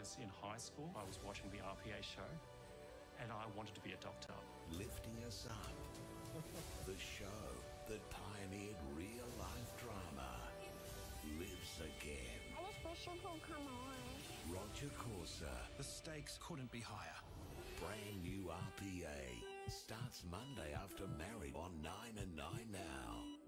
was in high school. I was watching the RPA show and I wanted to be a doctor. Lifting Us Up, the show that pioneered real-life drama, lives again. I just wish it would come on. Roger Corser. The stakes couldn't be higher. Brand new RPA starts Monday after Married on 9 and 9 now.